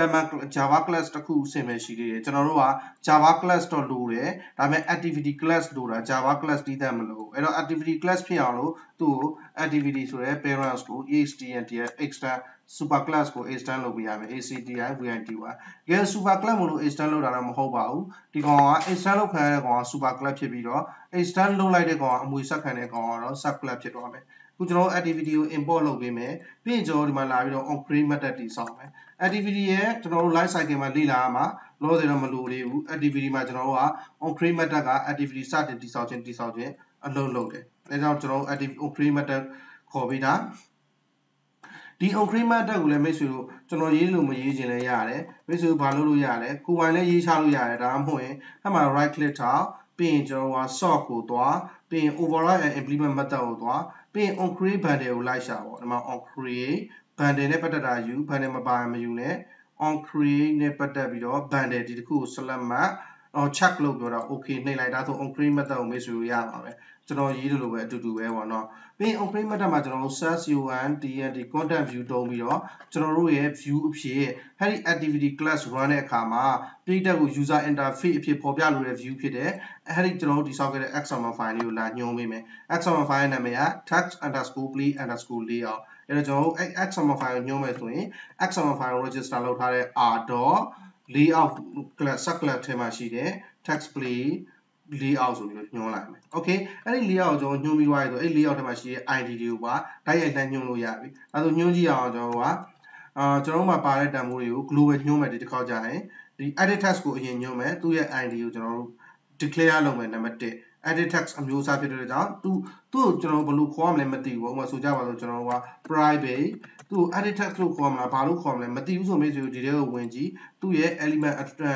Java class တစ်ခုအဆင့်ပဲရှိသေးတယ်ကျွန်တော်တို့က Java class တော့လိုတယ်ဒါပေမဲ့ activity class လိုတာ Java class တည်တံ့မလို့အဲ့တော့ activity class ဖြစ်အောင်လို့သူ့ကို activity ဆိုတဲ့ parents ကို extend extend super class ကို extend လုပ်ပေးရမယ် acti vinty ပါဒီက super class မလို့ extend လုပ်တာတော့မဟုတ်ပါဘူးဒီကောင်က extend လုပ်ခံရတဲ့ကောင်က super class ဖြစ်ပြီးတော့ extend လုပ်လိုက်တဲ့ကောင်ကအမွေဆက်ခံတဲ့ကောင်ကတော့ sub class ဖြစ်သွားမယ်ခုကျွန်တော် activity ကို import လုပ်ပေးမယ်ပြီးရင်ကျွန်တော်ဒီမှာလာပြီးတော့ on create method တည်ဆောက်မယ် activity ရဲ့ကျွန်တော်တို့ life cycle မှာလေ့လာရမှာလောဆယ်တော့မလိုသေးဘူး activity မှာကျွန်တော်တို့က on create method က activity စတင်တည်ဆောက်ခြင်းတည်ဆောက်ခြင်းအလုပ်လုပ်တယ်အဲကြောင့်ကျွန်တော်တို့ activity on create method ခေါ်ပြီးတာဒီ on create method ကိုလည်းမိတ်ဆွေတို့ကျွန်တော်ရေးလို့မရေးခြင်းလည်းရတယ်မိတ်ဆွေတို့ဘာလုပ်လို့ရတယ်ကိုယ်ပိုင်လည်းရေးချလို့ရတယ်ဒါမှမဟုတ်ရင်အဲ့မှာ right click ထောက်ပြီးရင်ကျွန်တော်က sort ကိုသွားပြီးရင် override and implement method ကိုသွားပြီးရင် on create bundle ကိုလိုက်ရှာပေါ့ဒီမှာ on create bundle နဲ့ပတ်သက်တာယူ bundle မပါမယူနဲ့ on create နဲ့ပတ်သက်ပြီးတော့ bundle ဒီတစ်ခုကို select မှအော် check လုပ်ပြောတာ okay နှိပ်လိုက်ဒါဆို on create method ကိုမိတ်ဆွေတို့ရပါမယ်ကျွန်တော်ရေးလို့ပဲအတူတူပဲပေါ့နော်ပြီးရင် on create method မှာကျွန်တော်တို့ set un tnt content view တုံးပြီးတော့ကျွန်တော်တို့ရဲ့ view အဖြစ်အဲ့ဒီ activity class run တဲ့အခါမှာပြည်တက်ကို user interface အဖြစ်ပေါ်ပြလိုတဲ့ view ဖြစ်တယ်အဲ့ဒီကျွန်တော်တို့တိစောက်ခဲ့တဲ့ X M L file လေးကိုလာညွှန်းပေးမယ် X M L file နာမည်က text underscore play underscore layout အဲ့တော့ကျွန်တော်တို့အဲ့ X M L file ကိုညွှန်းမယ်ဆိုရင် X M L file ကို register လုပ်ထားတဲ့ r. layout class sub class ထဲမှာရှိတဲ့ text play layout ဆိုပြီးတော့ညွှန်းလိုက်မယ် okay အဲ့ဒီ layout ကိုကျွန်တော်ညွှန်းပြီးသွားပြီဆိုအဲ့ layout ထဲမှာရှိတဲ့ I D တွေကိုပါတိုက်ရိုက်လှမ်းညွှန်းလို့ရပြီအဲဆိုညွှန်းကြည့်အောင်ကျွန်တော်ကအာကျွန်တော်တို့မှာပါတဲ့တန်ဖိုးတွေကို global ညွှန်းမယ်ဒီတစ်ခေါက်ကြာရင်ဒီ edit text ကိုအရင်ညွှန်းမယ်သူ့ရဲ့ I D ကိုကျွန်တော်တို့ declare လုပ်မယ်နံပါတ်one edit text အမျိုးအစားဖြစ်တဲ့ကြောင့်သူသူ့ကိုကျွန်တော်ဘယ်လိုခေါ်ရမလဲမသိဘူးဥပမာဆိုကြပါစို့ကျွန်တော်က private သူ့ edit text လို့ခေါ်မလားဘာလို့ခေါ်မလဲမသိဘူးဆိုမိတ်ဆွေဒီထဲကိုဝင်ကြည့်သူ့ရဲ့ element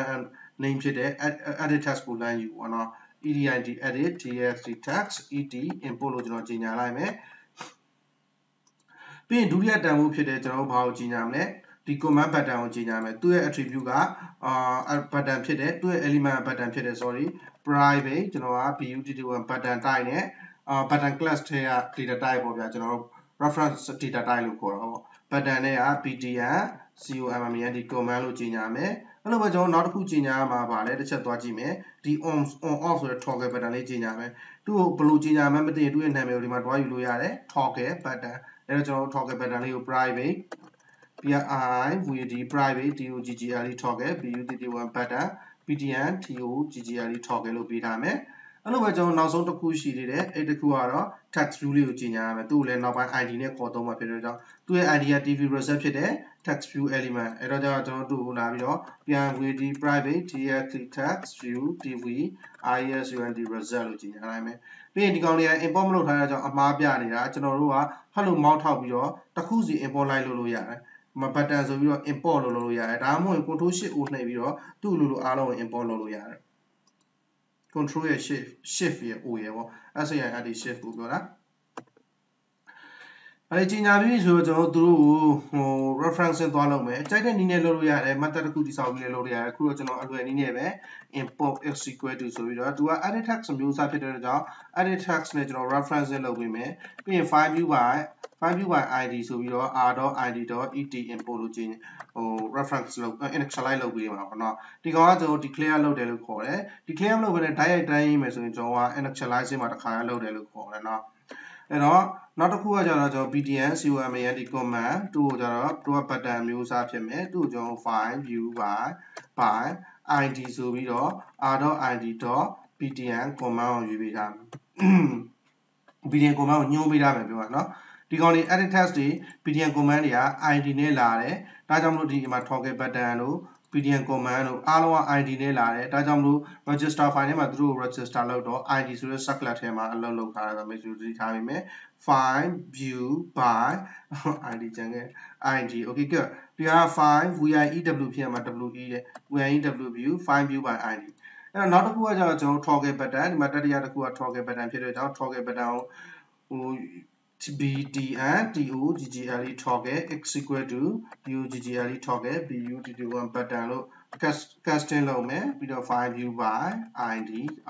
name ဖြစ်တဲ့ edit text ကိုလမ်းယူပေါ့နော် edit edit txt text et import လို့ကျွန်တော်ကြီးညာလိုက်မယ်ပြီးရင်ဒုတိယတန်ဖိုးဖြစ်တဲ့ကျွန်တော်ဘာကိုကြီးညာမလဲဒီ command button ကိုကြီးညာမယ်သူ့ရဲ့ attribute ကအာ button ဖြစ်တယ်သူ့ရဲ့ element button ဖြစ်တယ် sorry private ကျွန်တော်က but1 button type နဲ့အာ button class ထဲက data type ပေါ့ဗျာကျွန်တော်တို့ reference data type လို့ခေါ်တာပေါ့ button နဲ့က btn command ဒီ command လို့ကြီးညာမယ်အဲ့လိုပဲကျွန်တော်နောက်တစ်ခုကြီးညာမှာပါလဲတစ်ချက်သွားကြည့်မယ်ဒီ on on off ဆိုတဲ့ toggle button လေးကြီးညာမယ်သူ့ကိုဘယ်လိုကြီးညာမှမသိရင်သူ့ရဲ့နာမည်ကိုဒီမှာတွားယူလို့ရတယ် toggle button အဲ့တော့ကျွန်တော်တို့ toggle button လေးကို private pi vd private toggle toggle but1 button btn toggle toggle လို့ပေးထားမယ်အဲ့လိုပဲကျွန်တော်နောက်ဆုံးတစ်ခုရှိသေးတယ်အဲ့တစ်ခုကတော့ text view လေးကိုကြီးညာရမယ်သူ့ကိုလည်းနောက်ပိုင်း I D နဲ့ခေါ်သုံးမှာဖြစ်တဲ့ကြောင့်သူ့ရဲ့ I D က tv result ဖြစ်တဲ့ text view element အဲ့တော့ကျွန်တော်တို့လာပြီးတော့ပြန် vd private txt text view tv isund result လို့ကြီးညာလိုက်မယ်ပြီးရင်ဒီကောင်လေးက import မလုပ်ထားတဲ့ကြောင့်အမှားပြနေတာကျွန်တော်တို့ကဖတ်လို့မောက်ထောက်ပြီးတော့တစ်ခုစီ import လိုက်လို့လို့ရတယ်မ button ဆိုပြီးတော့ import လုပ်လို့ရတယ်ဒါမှမဟုတ် control shift o နှိပ်ပြီးတော့သူ့လိုလိုအားလုံးကို import လုပ်လို့ရတယ်control ရဲ့ shift shift ရဲ့ o ရဲ့ပေါ့ S A I R D shift ကိုပြောတာအဲ့ဒီကြီးညာပြီးဆိုတော့ကျွန်တော်တို့ဟို reference သွားလုပ်မယ်ကြိုက်တဲ့နည်းနဲ့လုပ်လို့ရတယ် method တစ်ခုတည်ဆောက်ပြီးလည်းလုပ်လို့ရတယ်အခုတော့ကျွန်တော်အလွယ်နည်းနဲ့ပဲ import x equal to ဆိုပြီးတော့သူက edit text မျိုးစားဖြစ်တဲ့ကြောင့် edit text နဲ့ကျွန်တော် reference လုပ်ပေးမယ်ပြီးရင် file view by file view by id ဆိုပြီးတော့ r.id.et import လို့ကြီးဟို reference လုပ် initialize လုပ်ပေးမှာပေါ့နော်ဒီကောင်ကကျွန်တော် declare လုပ်တယ်လို့ခေါ်တယ် declare မလုပ်ဘဲနဲ့ direct တိုင်းရေးမယ်ဆိုရင်ကျွန်တော်က initialize မှာတစ်ခါလုပ်တယ်လို့ခေါ်တယ်နော်အဲ့တော့နောက်တစ်ခုကကျတော့ကျွန်တော် btn command command သူ့ကိုကျတော့ drop button မျိုးစားဖြစ်မယ်သူ့ကိုကျွန်တော် file view by by id ဆိုပြီးတော့ r.id.btn command ကိုယူပေးထားမယ် btn command ကိုညွှန်းပေးထားမယ်ပြောပါနော်ဒီကောင်လေး edit text တွေ btn command တွေက id နဲ့လာတယ်ဒါကြောင့်မလို့ဒီမှာ toggle button တို့ btn command တို့အားလုံးက id နဲ့လာတယ်ဒါကြောင့်မလို့ register file ထဲမှာသူတို့ register လုပ်တော့ id ဆိုတဲ့ subclass ထဲမှာအလုပ်လုပ်ထားတာပဲဆိုသတိထားပေးမယ် file view by id ကျန်ခဲ့ id okay good ဒီက file view ဖြစ်မှာ we တဲ့ view view file view by id အဲ့တော့နောက်တစ်ခုကကျတော့ကျွန်တော် toggle button ဒီမှာတတိယတစ်ခုက toggle button ဖြစ်တဲ့ကြောင့် toggle button ကိုဟိုbtn toggle toggle x equal to buggle toggle but1 button လို့ casting လုပ်မယ်ပြီးတော့ file view by id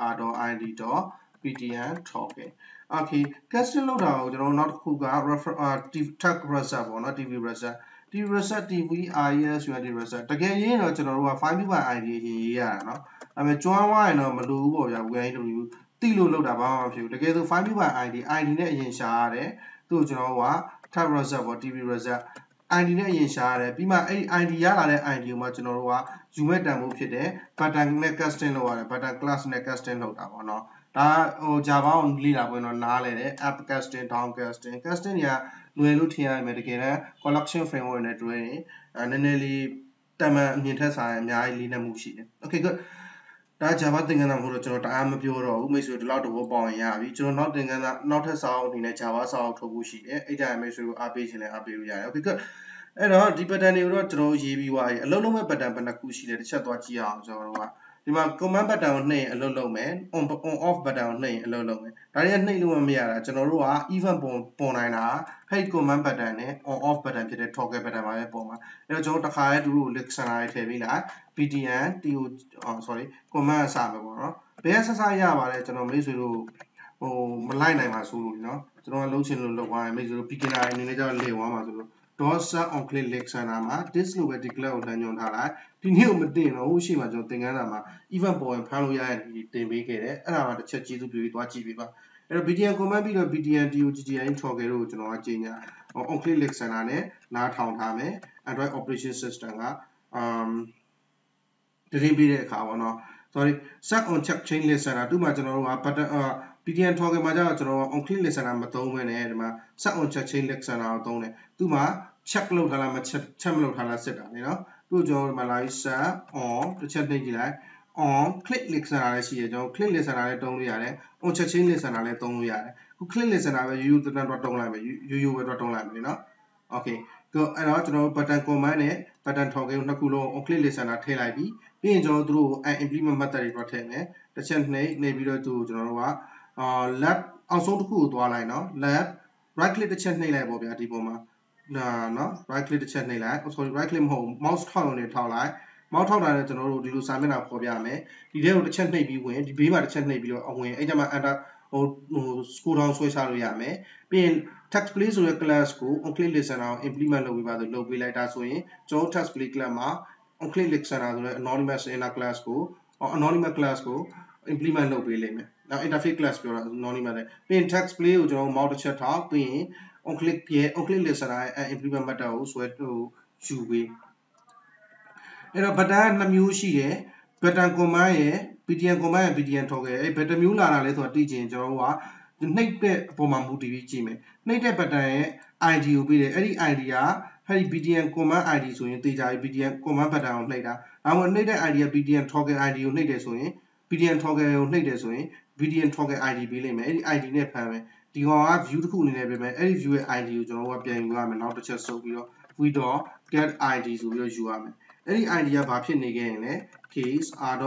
r.id.ptn token okay casting လုပ်တာကိုကျွန်တော်နောက်တစ်ခုက refer tag reset ပေါ့နော် tv reset tv reset tv res unit reset တကယ်ရင်းတော့ကျွန်တော်တို့က file view by id ရေးရတာเนาะဒါပေမဲ့ကျွမ်းဝိုင်းတော့မလိုဘူးပေါ့ဗျာ view တိလို့လောက်တာဘာမှမဖြစ်ဘူးတကယ်ဆို file view by id id နဲ့အရင်ရှာရတယ်သူ့ကိုကျွန်တော်တို့က tag reset ပေါ့ tv reset id နဲ့အရင်ရှာရတယ်ပြီးမှအဲ့ဒီ id ရလာတဲ့ id ကိုမှကျွန်တော်တို့ကယူမဲ့တန်ဖို့ဖြစ်တယ် button နဲ့ casting လုပ်ရတယ် button class နဲ့ casting လုပ်တာပေါ့နော်ဒါဟို Java ကိုလေ့လာပွင့်တော့နားလဲတယ် app casting down casting casting တွေကလွယ်လို့ထင်ရမယ်တကယ်တမ်း collection framework နဲ့တွဲရင်အဲနည်းနည်းလေးတမန်အမြင်ထက်ဆိုင်အများကြီးလေးနက်မှုရှိတယ် okay good ဒါ Java သင်ခန်းစာမဟုတ်တော့ကျွန်တော်တအားမပြောတော့ဘူးမိတ်ဆွေဒီလောက်တော့ပေါင်ရင်ရပြီကျွန်တော်နောက်သင်ခန်းစာနောက်ထပ်စာအုပ်အနေနဲ့ Java စာအုပ်ထုတ်ဖို့ရှိတယ်အဲ့ဒါမိတ်ဆွေကိုအားပေးခြင်းလည်းအားပေးလို့ရတယ် okay good အဲ့တော့ဒီ pattern တွေကိုတော့ကျွန်တော်ရေးပြီးသွားပြီအလုံးလုံးမဲ့ pattern ဘယ်နှခုရှိလဲတစ်ချက်သွားကြည့်အောင်ကျွန်တော်တို့ကဒီမှာ command button ကိုနှိပ်ရင်အလုပ်လုပ်မယ် on on off button ကိုနှိပ်ရင်အလုပ်လုပ်မယ်ဒါတွေကနှိပ်လို့မရတာကျွန်တော်တို့က event ပုံပေါ်နိုင်တာဟဲ့ command button နဲ့ on off button ဖြစ်တဲ့ toggle button မှာပဲပေါ်မှာအဲ့တော့ကျွန်တော်တစ်ခါလေးသူတို့ listener တွေထည့်ပေးလိုက် ptn to sorry command စမယ်ပေါ့နော်ဘယ်ဆက်ဆက်ရပါလဲကျွန်တော်မိတ်ဆွေတို့ဟိုမလိုက်နိုင်ပါဆိုလို့เนาะကျွန်တော်လုံးချင်လို့လုပ်သွားရင်မိတ်ဆွေတို့ beginner အနေနဲ့ကြောက်လေဝါမှာဆိုလို့ dot set on click listener မှာ this လို့ပဲ declare ကိုတန်းညွှန်ထားလိုက်ဒီနေ့ကိုမတင်တော့ဘူးရှိမှကျွန်တော်သင်ခန်းစာမှာ event ပေါ်ရင်ဖမ်းလို့ရတဲ့တင်ပေးခဲ့တယ်အဲ့ဒါမှတစ်ချက်ကျေးဇူးပြုပြီးသွားကြည့်ပေးပါအဲ့တော့ btn command ပြီးတော့ btn togin toggle ကိုကျွန်တော်ကကြီးညာ on click listener နဲ့နားထောင်ထားမယ် android operation system က um တရင်ပေးတဲ့အခါပေါ့နော် sorry set on check chain listener သူ့မှာကျွန်တော်တို့က button btn toggle မှာကျတော့ကျွန်တော် on click listener မသုံးဘဲနဲ့ဒီမှာ set on check chain listener ကိုသုံးတယ်သူ့မှာ check လုပ်ထားလားမ check check မလုပ်ထားလားစစ်တာလေနော်သူ့ကျွန်တော်ဒီမှာလာပြီး set on တစ်ချက်နှိပ်ကြည့်လိုက် on click listener လည်းရှိရကျွန်တော် click listener လည်းတုံးလို့ရတယ် on check chain listener လည်းတုံးလို့ရတယ်ခု click listener ပဲရိုးရိုးတန်းတော့တုံးလိုက်မယ်ရိုးရိုးပဲတော့တုံးလိုက်မယ်နော် okay ကိုအဲ့တော့ကျွန်တော် button command နဲ့ button toggle ကိုနှစ်ခုလုံး on click listener ထည့်လိုက်ပြီးပြီးရင်ကျွန်တော်တို့ implement method တွေတော့ထည့်မယ်တစ်ချက်နှိပ်နှိပ်ပြီးတော့သူ့ကျွန်တော်တို့ကအာ left အောက်ဆုံးတစ်ခုကိုသွားလိုက်နော် left right click တစ်ချက်နှိပ်လိုက်ပေါ့ဗျာဒီပုံမှာနော် right click တစ်ချက်နှိပ်လိုက် sorry right click မဟုတ် mouse ထောက်ရုံနဲ့ထောက်လိုက် mouse ထောက်တာနဲ့ကျွန်တော်တို့ဒီလိုစာမျက်နှာပေါ်ပြမယ်ဒီထဲကိုတစ်ချက်နှိပ်ပြီးဝင်ဒီဘေးမှာတစ်ချက်နှိပ်ပြီးတော့အဝင်အဲ့ကြမှာ enter ဟိုဟို scroll down ဆွဲချလို့ရမယ်ပြီးရင် text play ဆိုတဲ့ class ကို on click listener ကို implement လုပ်ပြီးပါဆိုလုပ်ပေးလိုက်တာဆိုရင်ကျွန်တော် text play class မှာ on click listener ဆိုတဲ့ anonymous inner class ကို anonymous class ကို implement လုပ်ပေးလိမ့်မယ်နောက် interface class ပြောတာ anonymous နဲ့ပြီးရင် text play ကိုကျွန်တော် mouse တစ်ချက်ထောက်ပြီးရင် on click ရဲ့ on click listener ရဲ့ implement method ကိုဆွဲဟိုယူပေးအဲ့တော့ button နှစ်မျိုးရှိတယ် button command ရဲ့ btn command ရဲ့ btn toggle အဲ့ button မျိုးလာတာလဲဆိုတာသိချင်ကျွန်တော်တို့ကနှိပ်တဲ့အပေါ်မှာမူတည်ပြီးကြည့်မယ်နှိပ်တဲ့ button ရဲ့ id ကိုပေးတယ်အဲ့ဒီ id ကအဲ့ဒီ btn command id ဆိုရင်တေချာပြီး btn command button ကိုနှိပ်တာဒါမှမဟုတ်နှိပ်တဲ့ id က btn toggle id ကိုနှိပ်တယ်ဆိုရင် btn toggle ကိုနှိပ်တယ်ဆိုရင် btn toggle id ပေးလိမ့်မယ်အဲ့ဒီ id နဲ့ဖမ်းမယ်ဒီကောင်က view တစ်ခုအနေနဲ့ပြင်မယ်အဲ့ဒီ view ရဲ့ id ကိုကျွန်တော်တို့ကပြန်ယူရမယ်နောက်တစ်ချက်စုပ်ပြီးတော့ v.get id ဆိုပြီးတော့ယူရမယ်အဲ့ဒီ id ကဘာဖြစ်နေခဲ့ရင်လဲ case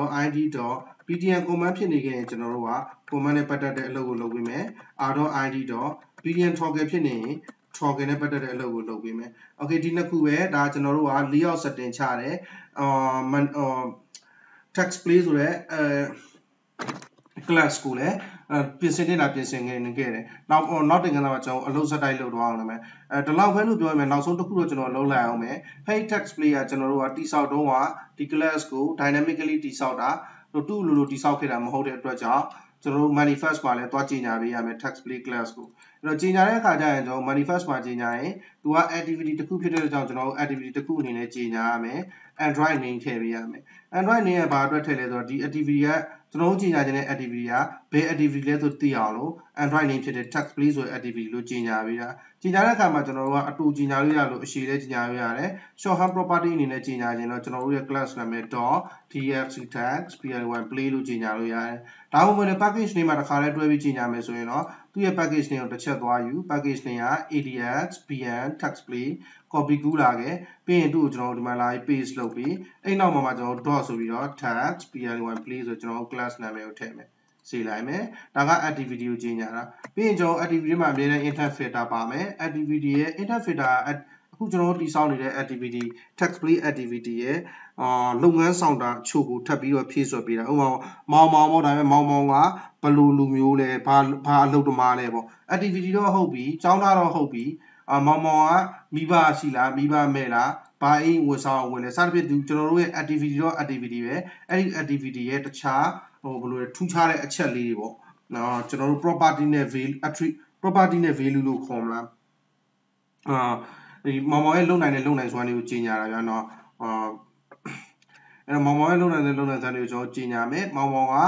r.id.ptn command ဖြစ်နေခဲ့ရင်ကျွန်တော်တို့က command နဲ့ပတ်သက်တဲ့အလုပ်ကိုလုပ်ပေးမယ် r.id.ptn toggle ဖြစ်နေရင် toggle နဲ့ပတ်သက်တဲ့အလုပ်ကိုလုပ်ပေးမယ် okay ဒီနှစ်ခုပဲဒါကျွန်တော်တို့က layout setting ချတယ်အာ text play ဆိုတဲ့အဲ class ကိုလည်းပြင်ဆင်နေတာပြင်ဆင်နေခဲ့တယ်နောက်နောက်တင်ကန်းမှာကျွန်တော်အလုပ်စတိုက်လုပ်တော့အောင်လုပ်မယ်အဲဒီလောက်ပဲလို့ပြောရမယ်နောက်ဆုံးတစ်ခုတော့ကျွန်တော်လုပ်လိုက်အောင်မယ် hey text play ကကျွန်တော်တို့ကတိဆောက်တော့ကဒီ class ကို dynamically တိဆောက်တာတို့တူလိုလိုတိဆောက်ခဲ့တာမဟုတ်တဲ့အတွက်ကြောင့်ကျွန်တော်တို့ manifest မှာလည်းတွားကြီးညာပေးရမယ် text play class ကိုအဲ့တော့ကြီးညာတဲ့အခါကျရင်ကျွန်တော် manifest မှာကြီးညာရင်သူက activity တစ်ခုဖြစ်တဲ့ကြောင့်ကျွန်တော်တို့ activity တစ်ခုအနေနဲ့ကြီးညာရမယ် android name ထည့်ပေးရမယ် android name ကဘာအတွက်ထည့်လဲဆိုတော့ဒီ activity ကကျွန်တော်တို့ကြီးညာခြင်းတဲ့ activity ကဘယ် activity လဲဆိုသိအောင်လို့ android name ဖြစ်တဲ့ text play ဆိုတဲ့ activity လို့ကြီးညာပေးတာကြီးညာတဲ့အခါမှာကျွန်တော်တို့ကအတူကြီးညာလို့ရလို့အရှိလဲကြီးညာလို့ရတယ် shorthand property အနေနဲ့ကြီးညာခြင်းတော့ကျွန်တော်တို့ရဲ့ class နာမည် .txt text play လို့ကြီးညာလို့ရတယ်ဒါမှမဟုတ် package name မှာတစ်ခါလဲတွဲပြီးကြီးညာမယ်ဆိုရင်တော့သူ့ရဲ့ package name ကိုတစ်ချက်သွားယူ package name က adx bn text play copy ကူးလာခဲ့ပြီးရင်သူ့ကိုကျွန်တော်တို့ဒီမှာလာပြီး paste လုပ်ပြီးအဲ့နောက်မှာမှကျွန်တော်တို့ dot ဆိုပြီးတော့ text play ဆိုကျွန်တော်တို့ class နာမည်ကိုထည့်မယ်စီလိုက်မယ်ဒါက activity ကိုကြီးညာတာပြီးရင်ကျွန်တော် activity မှာအမြဲတမ်း intent filter ပါမယ် activity ရဲ့ intent filter အခုကျွန်တော်တို့တည်ဆောက်နေတဲ့ activity text play activity ရဲ့အာလုပ်ငန်းဆောင်တာအချို့ကိုထပ်ပြီးတော့ဖြည့်ဆွတ်ပေးတာဥပမာမောင်မောင်ပေါ့ဒါပေမဲ့မောင်မောင်ကဘယ်လိုလူမျိုးလဲဘာဘာအလုပ်သမားလဲပေါ့ activity တော့ဟုတ်ပြီကျောင်းသားတော့ဟုတ်ပြီအာမောင်မောင်ကမိဘရှိလားမိဘမဲ့လားဘာအိမ်ဝန်ဆောင်ဝင်လဲစသဖြင့်ကျွန်တော်တို့ရဲ့ activity တော့ activity ပဲအဲ့ဒီ activity ရဲ့တခြားဟိုဘယ်လိုလဲထူးခြားတဲ့အချက်လေးတွေပေါ့နော်ကျွန်တော်တို့ property နဲ့ value attribute property နဲ့ value လို့ခေါ်မလားအာဒီမောင်မောင်ရဲ့လုံနိုင်တဲ့လုံနိုင်စွမ်းတွေကိုကြီးညာတာဗျာနော်အာအဲ့တော့မောင်မောင်ရဲ့လုံနိုင်တဲ့လုံနိုင်စွမ်းတွေကိုကျွန်တော်ကြီးညာမယ်မောင်မောင်က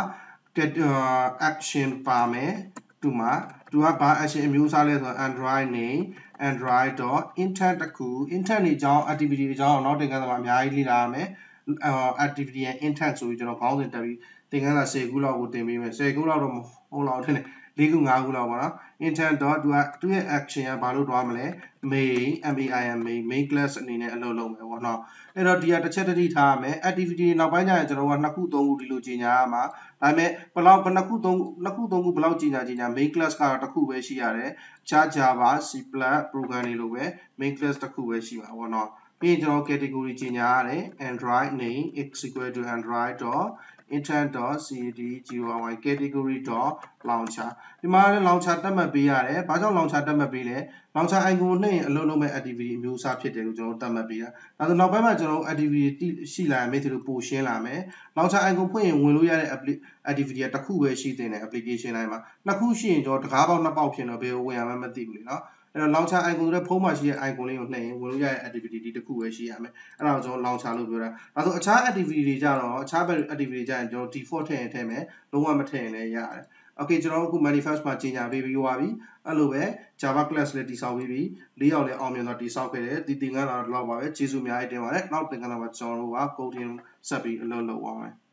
action ပါမယ်သူမှာသူကဘာ action အမျိုးအစားလဲဆိုတော့ android name android dot intent တခု intent တွေအကြောင်း activity တွေအကြောင်းနောက်တင်ကန်းစာမှာအများကြီးလေ့လာရမယ်အာ activity ရဲ့ intent ဆိုပြီးကျွန်တော်ခေါင်းစဉ်တက်ပြီးသင်ခန်းစာtenခုလောက်ကိုတင်ပေးမယ်tenခုလောက်တော့မဟုတ်လောက်ထင်တယ်fourခုfiveခုလောက်ပါနော် intent dot သူကသူ့ရဲ့ action ကဘာလို့တွားမလဲ main main main main class အနေနဲ့အလုပ်လုပ်မယ်ပေါ့နော်အဲ့တော့ဒီကတစ်ချက်တတိထားရမယ် activity နောက်ပိုင်းကျရင်ကျွန်တော်ကtwoခုthreeခုဒီလိုကြီးညာရမှာဒါပေမဲ့ဘယ်လောက်နှစ်ခုသုံးနှစ်ခုသုံးခုဘယ်လောက်ကြီးညာကြီးညာ main class ကတော့တစ်ခုပဲရှိရတယ်ခြား Java C plus program တွေလိုပဲ main class တစ်ခုပဲရှိမှာပေါ့နော်ပြီးရင်ကျွန်တော် category ကြီးညာရတယ် android name is equal to android dot intent dot cdgoy category dot launcher ဒီမှာလည်း launcher တက်မှတ်ပေးရတယ်ဘာကြောင့် launcher တက်မှတ်ပေးလဲ launcher icon ကိုနှိပ်ရင်အလုပ်လုပ်မဲ့ activity အမျိုးအစားဖြစ်တယ်လို့ကျွန်တော်တက်မှတ်ပေးတာဒါဆိုနောက်ပိုင်းမှာကျွန်တော် activity ရှိလာရင်မိတ်ဆွေတို့ပို့ရှင်းလာမယ် launcher icon ဖွင့်ရင်ဝင်လို့ရတဲ့ activity ကတစ်ခုပဲရှိတဲ့ application တိုင်းမှာနှစ်ခုရှိရင်ကျွန်တော်တကားပေါက်နှစ်ပေါက်ဖြစ်တော့ဘယ်ကိုဝင်ရမှမသိဘူးလေနော်အဲ့တော့ launcher icon ဆိုတဲ့ဖုန်းမှာရှိတဲ့ icon လေးကိုနှိပ်ရင်ဝင်လို့ရတဲ့ activity ဒီတစ်ခုပဲရှိရမယ်အဲ့ဒါကိုကျွန်တော် launcher လို့ပြောတာဒါဆိုအခြား activity တွေကြတော့အခြား activity ကြရင်ကျွန်တော် default ထည့်ရင်ထည့်မယ်လုံးဝမထည့်ရင်လည်းရတယ် okay ကျွန်တော်တို့အခု manifest မှာကြီးညာပေးပြီးသွားပြီအဲ့လိုပဲ Java class လည်းတည်ဆောက်ပြီးပြီလေးယောက်လည်းအောင်မြင်တော့တည်ဆောက်ခဲ့တယ်ဒီသင်ခန်းစာတော့လောက်ပါပဲကျေးဇူးအများကြီးတင်ပါတယ်နောက်သင်ခန်းစာမှာကျွန်တော်တို့က coding ဆက်ပြီးအလုပ်လုပ်သွားမယ်